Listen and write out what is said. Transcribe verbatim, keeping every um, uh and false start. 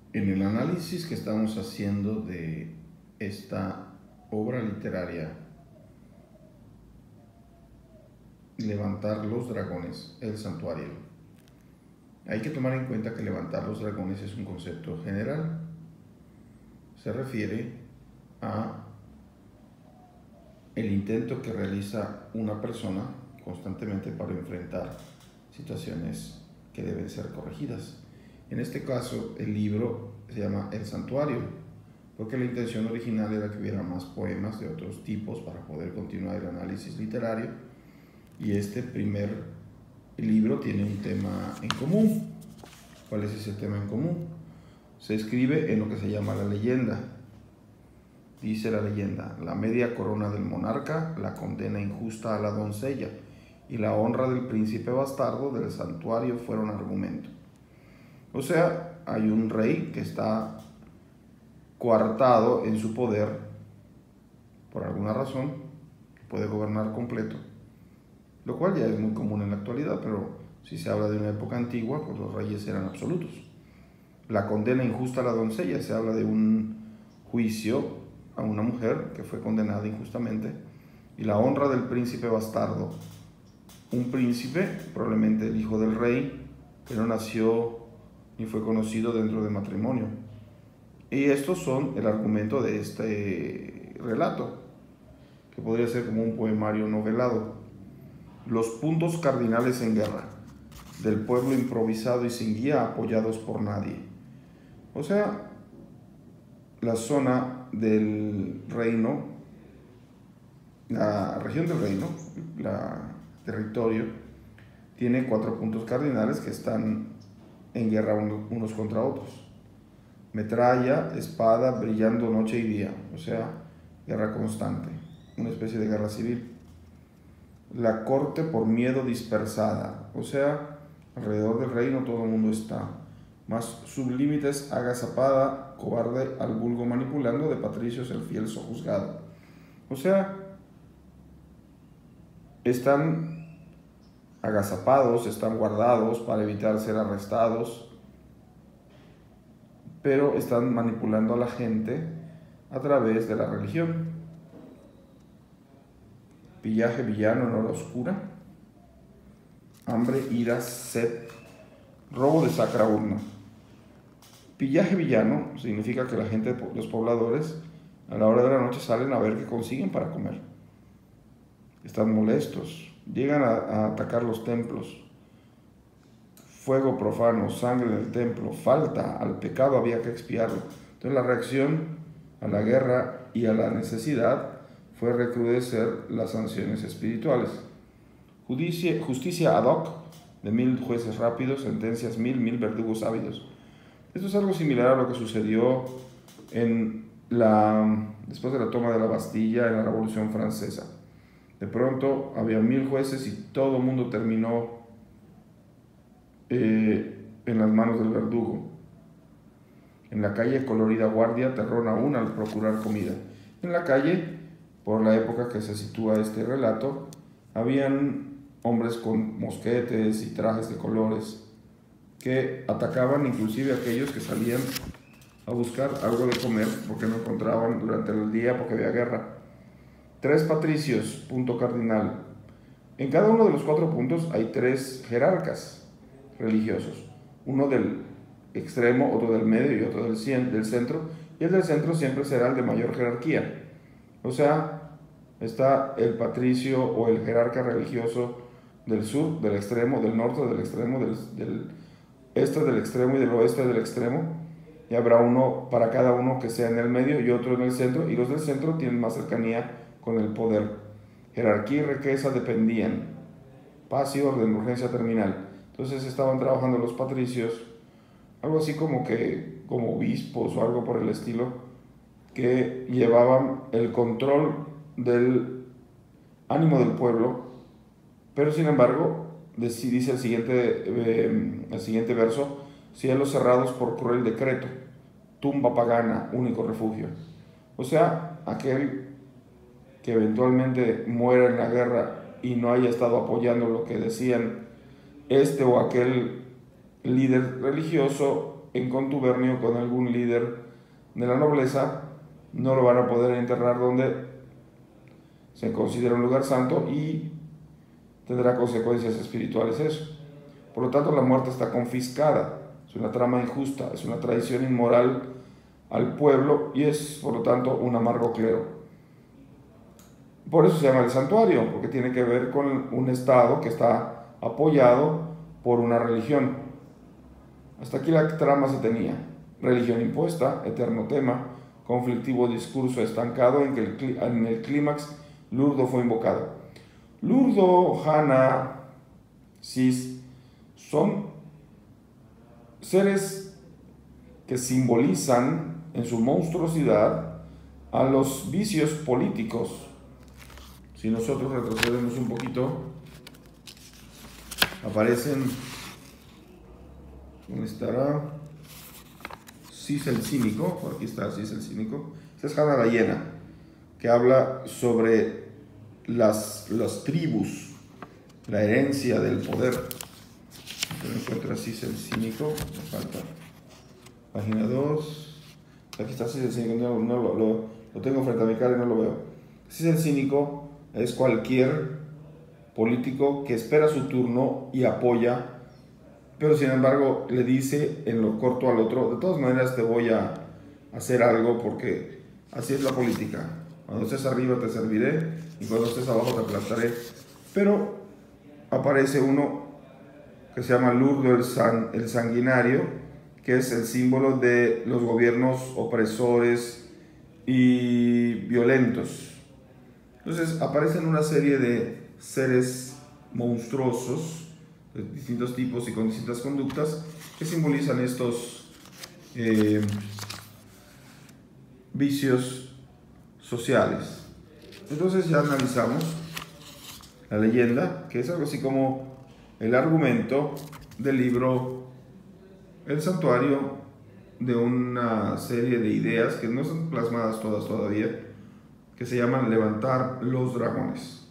En el análisis que estamos haciendo de esta obra literaria, Levantar los dragones, el santuario, hay que tomar en cuenta que levantar los dragones es un concepto general. Se refiere a el intento que realiza una persona constantemente para enfrentar situaciones que deben ser corregidas. En este caso, el libro se llama El Santuario, porque la intención original era que hubiera más poemas de otros tipos para poder continuar el análisis literario, y este primer libro tiene un tema en común. ¿Cuál es ese tema en común? Se escribe en lo que se llama la leyenda. Dice la leyenda: la media corona del monarca, la condena injusta a la doncella y la honra del príncipe bastardo del santuario fueron argumento. O sea, hay un rey que está coartado en su poder por alguna razón, puede gobernar completo, lo cual ya es muy común en la actualidad, pero si se habla de una época antigua, pues los reyes eran absolutos. La condena injusta a la doncella, se habla de un juicio a una mujer que fue condenada injustamente, y la honra del príncipe bastardo, un príncipe, probablemente el hijo del rey, que no nació ni fue conocido dentro del matrimonio. Y estos son el argumento de este relato, que podría ser como un poemario novelado. Los puntos cardinales en guerra, del pueblo improvisado y sin guía, apoyados por nadie. O sea, la zona del reino, la región del reino, la territorio, tiene cuatro puntos cardinales que están en guerra unos contra otros. Metralla, espada, brillando noche y día, o sea, guerra constante, una especie de guerra civil. La corte por miedo dispersada, o sea, alrededor del reino todo el mundo está. Más sublímites agazapada, cobarde al vulgo manipulando, de patricios el fiel sojuzgado. O sea, están agazapados, están guardados para evitar ser arrestados, pero están manipulando a la gente a través de la religión. Pillaje villano en hora oscura, hambre, ira, sed, robo de sacra urna. Pillaje villano significa que la gente, los pobladores, a la hora de la noche salen a ver qué consiguen para comer. Están molestos, llegan a, a atacar los templos. Fuego profano, sangre en el templo, falta, al pecado había que expiarlo. Entonces la reacción a la guerra y a la necesidad fue recrudecer las sanciones espirituales. Justicia, justicia ad hoc, de mil jueces rápidos, sentencias mil, mil verdugos ávidos. Esto es algo similar a lo que sucedió en la, después de la toma de la Bastilla en la Revolución Francesa. De pronto había mil jueces y todo el mundo terminó eh, en las manos del verdugo. En la calle, colorida guardia, terror aún al procurar comida. En la calle, por la época que se sitúa este relato, habían hombres con mosquetes y trajes de colores que atacaban inclusive a aquellos que salían a buscar algo de comer porque no encontraban durante el día porque había guerra. Tres patricios, punto cardinal. En cada uno de los cuatro puntos hay tres jerarcas religiosos, uno del extremo, otro del medio y otro del centro, y el del centro siempre será el de mayor jerarquía. O sea, está el patricio o el jerarca religioso del sur, del extremo, del norte, del extremo, del, del este del extremo y del oeste del extremo, y habrá uno para cada uno que sea en el medio y otro en el centro, y los del centro tienen más cercanía con el poder. Jerarquía y riqueza dependían. Paz y orden, urgencia terminal. Entonces estaban trabajando los patricios, algo así como que como obispos o algo por el estilo, que llevaban el control del ánimo del pueblo, pero sin embargo, dice el siguiente, eh, el siguiente verso: cielos cerrados por cruel decreto, tumba pagana, único refugio. O sea, aquel que eventualmente muera en la guerra y no haya estado apoyando lo que decían este o aquel líder religioso, en contubernio con algún líder de la nobleza, no lo van a poder enterrar donde se considera un lugar santo y tendrá consecuencias espirituales eso. Por lo tanto, la muerte está confiscada, es una trama injusta, es una traición inmoral al pueblo y es, por lo tanto, un amargo clero. Por eso se llama el santuario, porque tiene que ver con un Estado que está apoyado por una religión. Hasta aquí la trama se tenía. Religión impuesta, eterno tema, conflictivo discurso estancado en que el, en el clímax Lurdo fue invocado. Lurdo, Jana, Sis son seres que simbolizan en su monstruosidad a los vicios políticos. Si nosotros retrocedemos un poquito, aparecen, ¿dónde estará? Sis el cínico, por aquí está Sis el cínico. Esta es Jana la hiena, que habla sobre las, las tribus, la herencia del poder. No encuentro Sis el cínico, me falta. Página dos. Aquí está Sis el cínico, no, no lo, lo, lo tengo frente a mi cara y no lo veo. Sis el cínico es cualquier político que espera su turno y apoya, pero sin embargo le dice en lo corto al otro: de todas maneras te voy a hacer algo porque así es la política. Cuando estés arriba te serviré y cuando estés abajo te aplastaré. Pero aparece uno que se llama Lurdo el, san, el sanguinario, que es el símbolo de los gobiernos opresores y violentos. Entonces aparecen una serie de seres monstruosos de distintos tipos y con distintas conductas que simbolizan estos eh, vicios sociales. Entonces ya analizamos la leyenda, que es algo así como el argumento del libro El Santuario, de una serie de ideas que no son plasmadas todas todavía, que se llaman Levantar los Dragones.